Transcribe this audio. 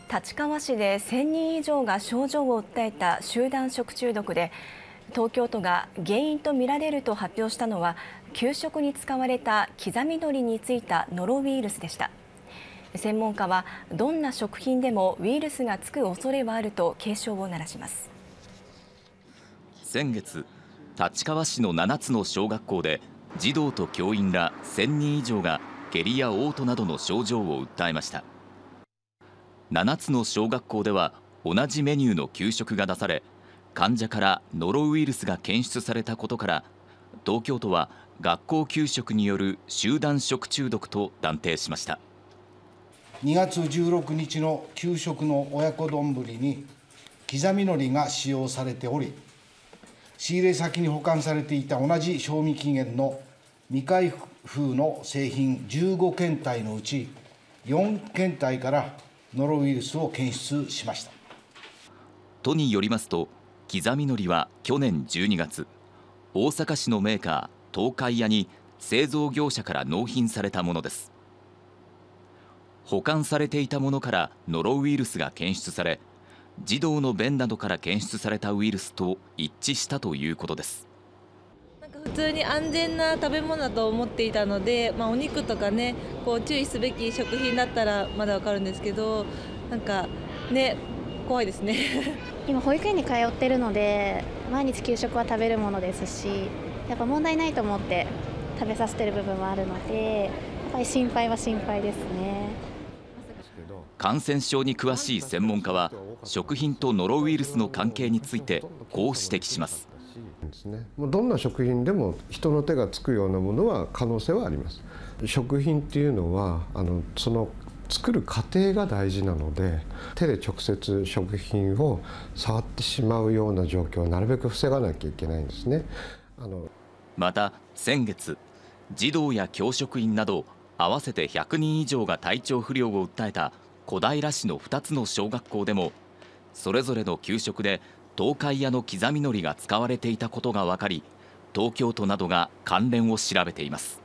立川市で1000人以上が症状を訴えた集団食中毒で、東京都が原因とみられると発表したのは、給食に使われた刻みのりについたノロウイルスでした。専門家は、どんな食品でもウイルスがつく恐れはあると警鐘を鳴らします。 先月、立川市の7つの小学校で児童と教員ら1000人以上が下痢や嘔吐などの症状を訴えました。7つの小学校では同じメニューの給食が出され、患者からノロウイルスが検出されたことから、東京都は学校給食による集団食中毒と断定しました。 2月16日の給食の親子丼に刻みのりが使用されており、仕入れ先に保管されていた同じ賞味期限の未開封の製品15検体のうち4検体からノロウイルスを検出しました。 都によりますと、刻みのりは去年12月、大阪市のメーカー東海屋に製造業者から納品されたものです。保管されていたものからノロウイルスが検出され、児童の便などから検出されたウイルスと一致したということです。 普通に安全な食べ物だと思っていたので、お肉とかね、注意すべき食品だったらまだわかるんですけど、怖いですね。 今保育園に通ってるので、毎日給食は食べるものですし、やっぱ問題ないと思って食べさせてる部分はあるので、やっぱり心配は心配ですね。 感染症に詳しい専門家は、食品とノロウイルスの関係についてこう指摘します。 どんな食品でも人の手がつくようなものは可能性はあります。食品っていうのはその作る過程が大事なので、手で直接食品を触ってしまうような状況はなるべく防がなきゃいけないんですね。 また先月、児童や教職員など合わせて100人以上が体調不良を訴えた小平市の2つの小学校でも、それぞれの給食で東海屋の刻みのりが使われていたことが分かり、東京都などが関連を調べています。